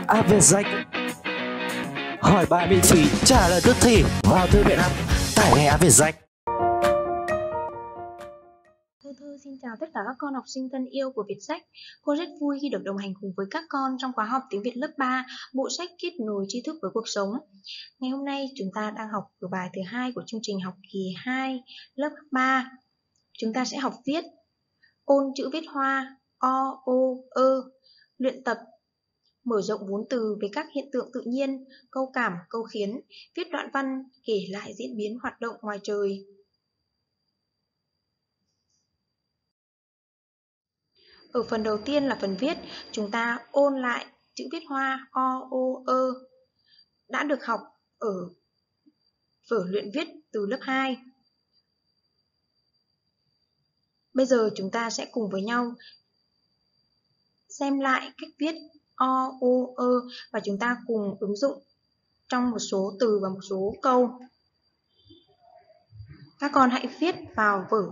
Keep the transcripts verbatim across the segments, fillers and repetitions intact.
App Việt Danh. Hỏi bài miễn phí, trả lời tức thì. Vào thư viện app, tải ngay App Việt Danh. Thư Thư xin chào tất cả các con học sinh thân yêu của Việt Sách. Cô rất vui khi được đồng hành cùng với các con trong khóa học tiếng Việt lớp ba, bộ sách kết nối tri thức với cuộc sống. Ngày hôm nay chúng ta đang học ở bài thứ hai của chương trình học kỳ hai lớp ba. Chúng ta sẽ học viết ôn chữ viết hoa o, o, ơ, luyện tập mở rộng vốn từ về các hiện tượng tự nhiên, câu cảm, câu khiến, viết đoạn văn kể lại diễn biến hoạt động ngoài trời. Ở phần đầu tiên là phần viết, chúng ta ôn lại chữ viết hoa o, o, ơ đã được học ở vở luyện viết từ lớp hai. Bây giờ chúng ta sẽ cùng với nhau xem lại cách viết o, o, ơ và chúng ta cùng ứng dụng trong một số từ và một số câu. Các con hãy viết vào vở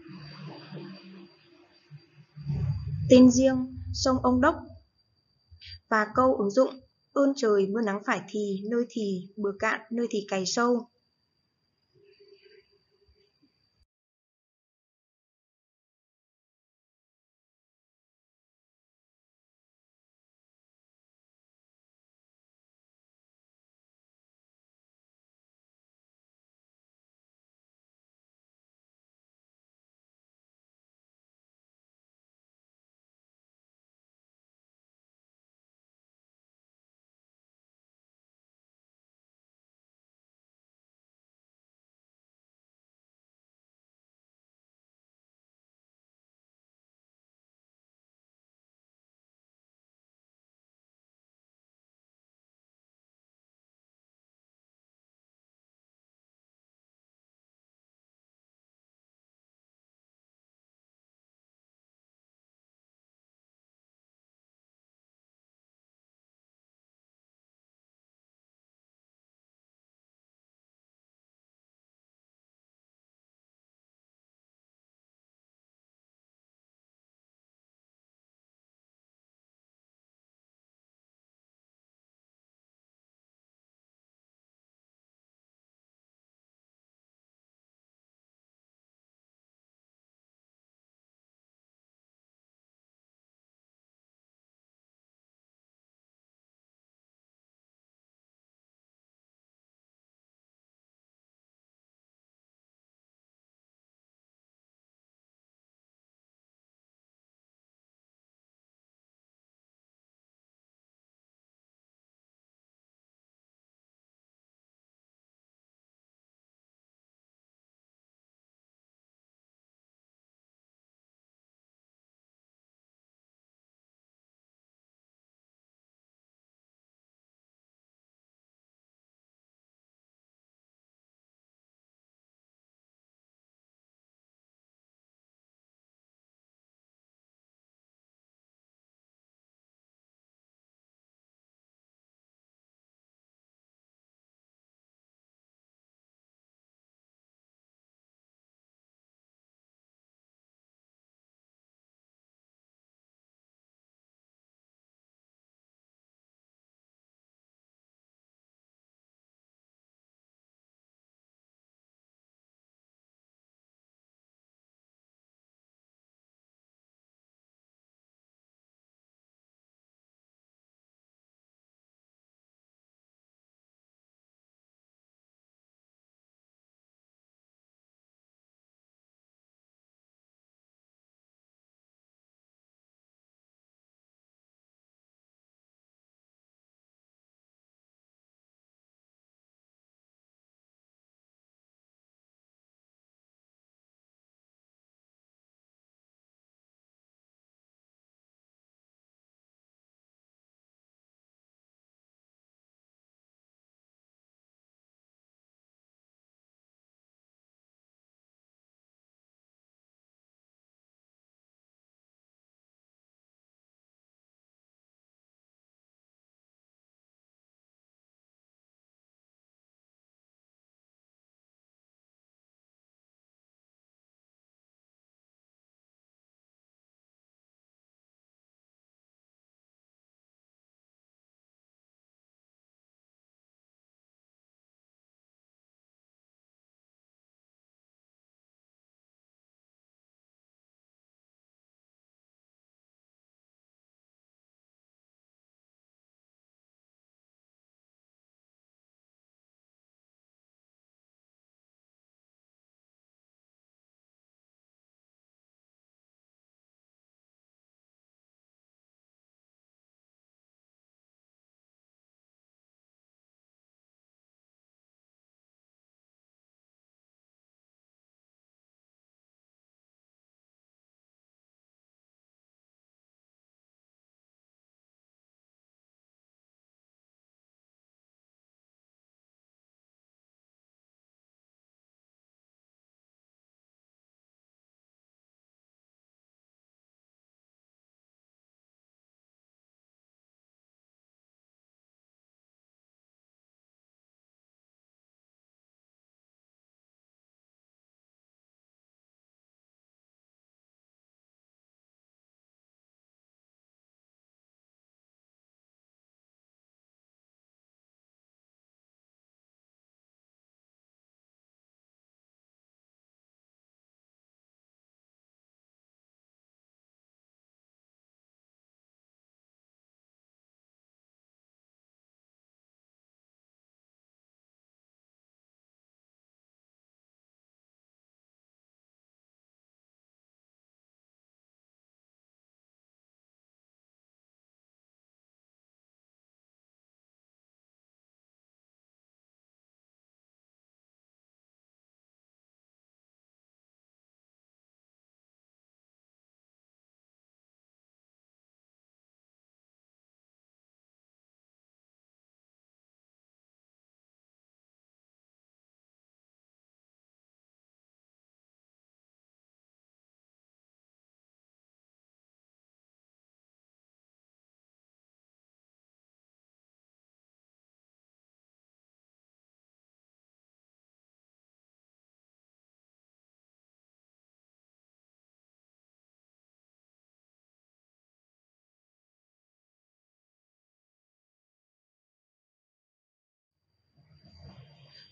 tên riêng sông Ông Đốc và câu ứng dụng ơn trời mưa nắng phải thì, nơi thì bờ cạn, nơi thì cày sâu.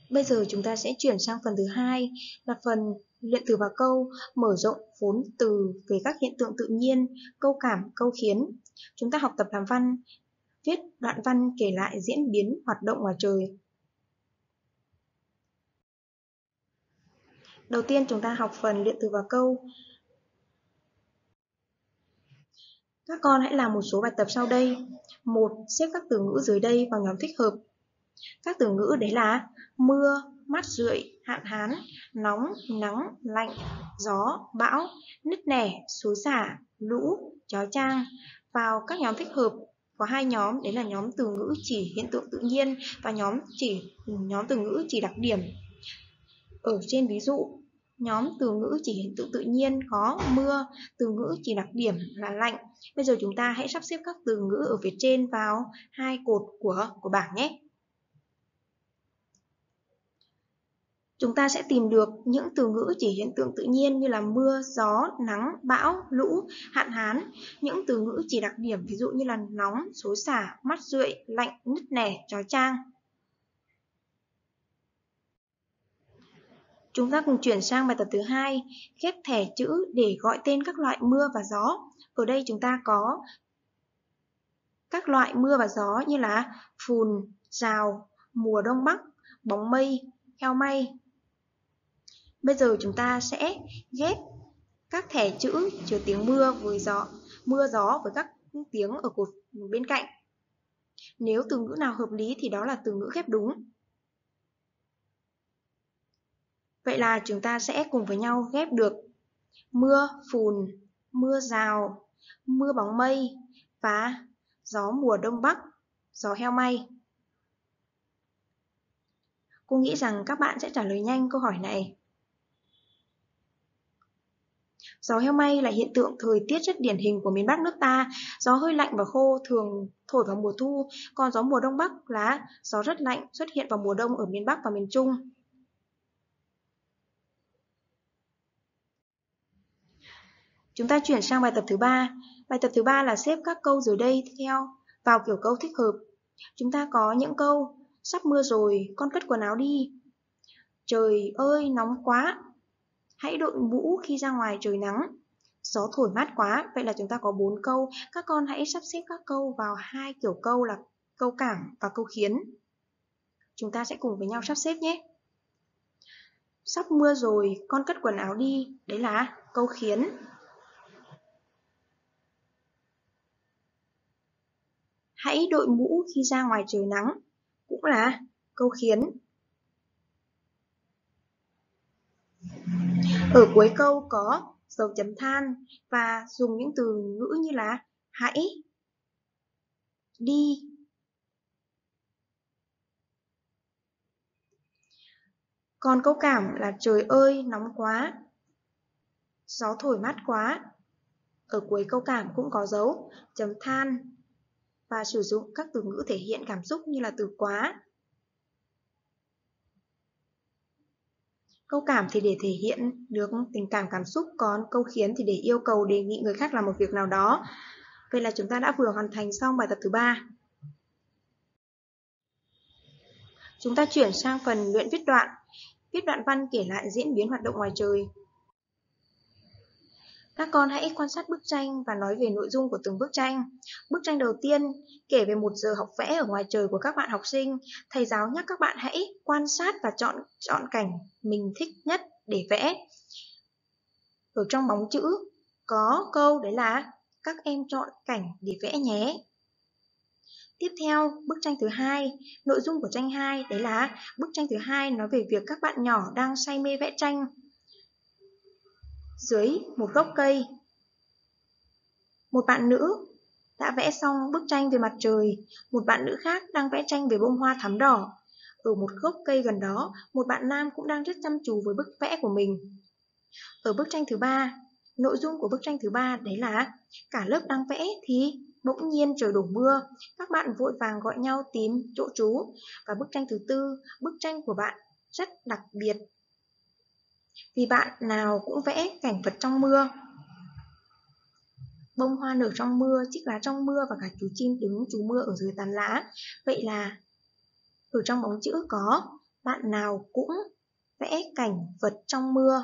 Bây giờ chúng ta sẽ chuyển sang phần thứ hai là phần luyện từ và câu, mở rộng vốn từ về các hiện tượng tự nhiên, câu cảm, câu khiến. Chúng ta học tập làm văn, viết đoạn văn kể lại diễn biến hoạt động ngoài trời. Đầu tiên chúng ta học phần luyện từ và câu. Các con hãy làm một số bài tập sau đây. một. Xếp các từ ngữ dưới đây vào nhóm thích hợp. Các từ ngữ đấy là mưa, mát rượi, hạn hán, nóng, nắng, lạnh, gió, bão, nứt nẻ, xối xả, lũ, chói chang. Vào các nhóm thích hợp có hai nhóm, đấy là nhóm từ ngữ chỉ hiện tượng tự nhiên và nhóm chỉ nhóm từ ngữ chỉ đặc điểm. Ở trên ví dụ, nhóm từ ngữ chỉ hiện tượng tự nhiên có mưa, từ ngữ chỉ đặc điểm là lạnh. Bây giờ chúng ta hãy sắp xếp các từ ngữ ở phía trên vào hai cột của của bảng nhé. Chúng ta sẽ tìm được những từ ngữ chỉ hiện tượng tự nhiên như là mưa, gió, nắng, bão, lũ, hạn hán. Những từ ngữ chỉ đặc điểm ví dụ như là nóng, xối xả, mát rượi, lạnh, nứt nẻ, chói chang. Chúng ta cùng chuyển sang bài tập thứ hai, ghép thẻ chữ để gọi tên các loại mưa và gió. Ở đây chúng ta có các loại mưa và gió như là phùn, rào, mùa đông bắc, bóng mây, heo may. Bây giờ chúng ta sẽ ghép các thẻ chữ chứa tiếng mưa với gió, mưa gió với các tiếng ở cột bên cạnh. Nếu từ ngữ nào hợp lý thì đó là từ ngữ ghép đúng. Vậy là chúng ta sẽ cùng với nhau ghép được mưa phùn, mưa rào, mưa bóng mây và gió mùa đông bắc, gió heo may. Cô nghĩ rằng các bạn sẽ trả lời nhanh câu hỏi này. Gió heo may là hiện tượng thời tiết rất điển hình của miền Bắc nước ta. Gió hơi lạnh và khô thường thổi vào mùa thu, còn gió mùa đông bắc là gió rất lạnh xuất hiện vào mùa đông ở miền Bắc và miền Trung. Chúng ta chuyển sang bài tập thứ ba. Bài tập thứ ba là xếp các câu dưới đây theo vào kiểu câu thích hợp. Chúng ta có những câu sắp mưa rồi, con cất quần áo đi. Trời ơi, nóng quá. Hãy đội mũ khi ra ngoài trời nắng. Gió thổi mát quá. Vậy là chúng ta có bốn câu. Các con hãy sắp xếp các câu vào hai kiểu câu là câu cảm và câu khiến. Chúng ta sẽ cùng với nhau sắp xếp nhé. Sắp mưa rồi, con cất quần áo đi. Đấy là câu khiến. Hãy đội mũ khi ra ngoài trời nắng. Cũng là câu khiến. Ở cuối câu có dấu chấm than và dùng những từ ngữ như là hãy, đi. Còn câu cảm là trời ơi nóng quá, gió thổi mát quá. Ở cuối câu cảm cũng có dấu chấm than và sử dụng các từ ngữ thể hiện cảm xúc như là từ quá. Câu cảm thì để thể hiện được tình cảm cảm xúc, còn câu khiến thì để yêu cầu đề nghị người khác làm một việc nào đó. Vậy là chúng ta đã vừa hoàn thành xong bài tập thứ ba. Chúng ta chuyển sang phần luyện viết đoạn. Viết đoạn văn kể lại diễn biến hoạt động ngoài trời. Các con hãy quan sát bức tranh và nói về nội dung của từng bức tranh. Bức tranh đầu tiên kể về một giờ học vẽ ở ngoài trời của các bạn học sinh. Thầy giáo nhắc các bạn hãy quan sát và chọn chọn cảnh mình thích nhất để vẽ. Ở trong bóng chữ có câu đấy là các em chọn cảnh để vẽ nhé. Tiếp theo, bức tranh thứ hai, nội dung của tranh hai đấy là bức tranh thứ hai nói về việc các bạn nhỏ đang say mê vẽ tranh. Dưới một gốc cây, một bạn nữ đã vẽ xong bức tranh về mặt trời, một bạn nữ khác đang vẽ tranh về bông hoa thắm đỏ. Ở một gốc cây gần đó, một bạn nam cũng đang rất chăm chú với bức vẽ của mình. Ở bức tranh thứ ba, nội dung của bức tranh thứ ba đấy là cả lớp đang vẽ thì bỗng nhiên trời đổ mưa, các bạn vội vàng gọi nhau tìm chỗ trú. Và bức tranh thứ tư, bức tranh của bạn rất đặc biệt vì bạn nào cũng vẽ cảnh vật trong mưa. Bông hoa nở trong mưa, chiếc lá trong mưa và cả chú chim đứng trú mưa ở dưới tán lá. Vậy là ở trong bóng chữ có Bạn nào cũng vẽ cảnh vật trong mưa.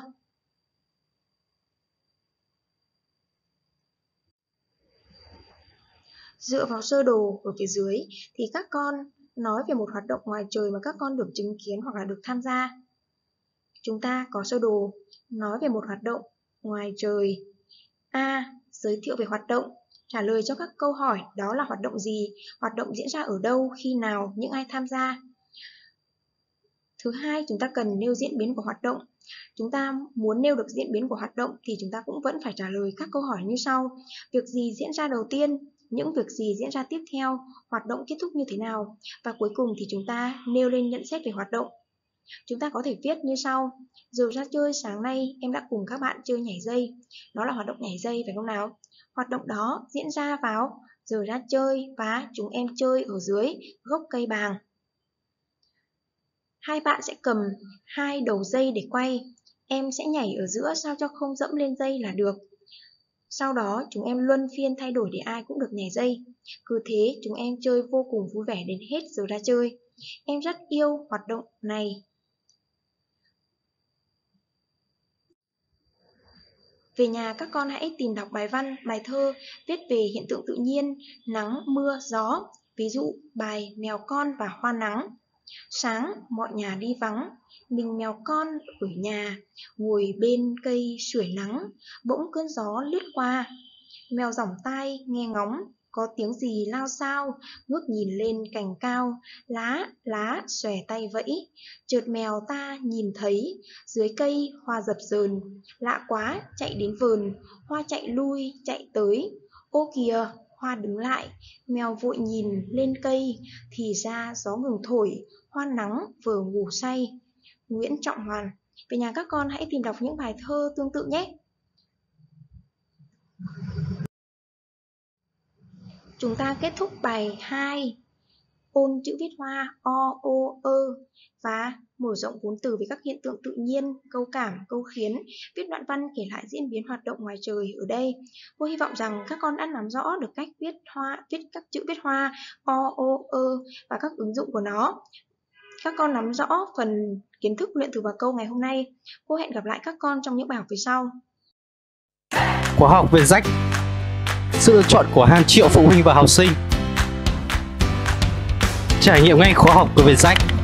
Dựa vào sơ đồ ở phía dưới thì các con nói về một hoạt động ngoài trời mà các con được chứng kiến hoặc là được tham gia. Chúng ta có sơ đồ nói về một hoạt động ngoài trời. A. Giới thiệu về hoạt động, trả lời cho các câu hỏi đó là hoạt động gì, hoạt động diễn ra ở đâu, khi nào, những ai tham gia. Thứ hai, chúng ta cần nêu diễn biến của hoạt động. Chúng ta muốn nêu được diễn biến của hoạt động thì chúng ta cũng vẫn phải trả lời các câu hỏi như sau. Việc gì diễn ra đầu tiên? Những việc gì diễn ra tiếp theo? Hoạt động kết thúc như thế nào? Và cuối cùng thì chúng ta nêu lên nhận xét về hoạt động. Chúng ta có thể viết như sau. Giờ ra chơi sáng nay em đã cùng các bạn chơi nhảy dây. Đó là hoạt động nhảy dây phải không nào? Hoạt động đó diễn ra vào giờ ra chơi và chúng em chơi ở dưới gốc cây bàng. Hai bạn sẽ cầm hai đầu dây để quay. Em sẽ nhảy ở giữa sao cho không dẫm lên dây là được. Sau đó chúng em luân phiên thay đổi để ai cũng được nhảy dây. Cứ thế chúng em chơi vô cùng vui vẻ đến hết giờ ra chơi. Em rất yêu hoạt động này. Về nhà các con hãy tìm đọc bài văn, bài thơ viết về hiện tượng tự nhiên, nắng, mưa, gió. Ví dụ bài Mèo con và hoa nắng. Sáng mọi nhà đi vắng, mình mèo con ở nhà, ngồi bên cây sưởi nắng, bỗng cơn gió lướt qua. Mèo giỏng tai nghe ngóng, có tiếng gì lao xao, ngước nhìn lên cành cao, lá, lá xòe tay vẫy. Chợt mèo ta nhìn thấy, dưới cây hoa dập dờn, lạ quá chạy đến vườn, hoa chạy lui chạy tới. Ô kìa, hoa đứng lại, mèo vội nhìn lên cây, thì ra gió ngừng thổi, hoa nắng vừa ngủ say. Nguyễn Trọng Hoàn. Về nhà các con hãy tìm đọc những bài thơ tương tự nhé. Chúng ta kết thúc bài hai, ôn chữ viết hoa o, ô, ơ và mở rộng vốn từ về các hiện tượng tự nhiên, câu cảm, câu khiến, viết đoạn văn kể lại diễn biến hoạt động ngoài trời ở đây. Cô hy vọng rằng các con đã nắm rõ được cách viết hoa, viết các chữ viết hoa o, ô, ơ và các ứng dụng của nó. Các con nắm rõ phần kiến thức luyện từ và câu ngày hôm nay. Cô hẹn gặp lại các con trong những bài học về sau. Khóa học Vietjet, sự lựa chọn của hàng triệu phụ huynh và học sinh. Trải nghiệm ngay khóa học của Vietjet.